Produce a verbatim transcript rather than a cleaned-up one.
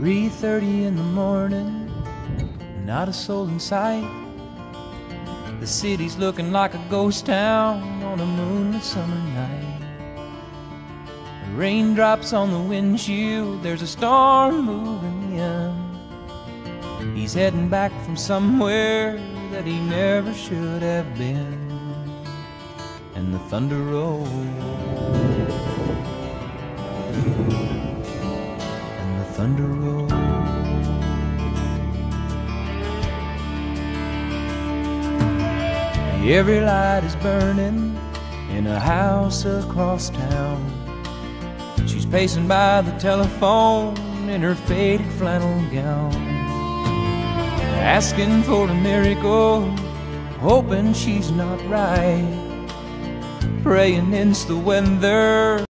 three thirty in the morning, not a soul in sight. The city's looking like a ghost town on a moonlit summer night. The raindrops on the windshield, there's a storm moving in. He's heading back from somewhere that he never should have been. And the thunder rolls, and the thunder rolls. Every light is burning in a house across town. She's pacing by the telephone in her faded flannel gown, asking for a miracle, hoping she's not right, praying it's the weather.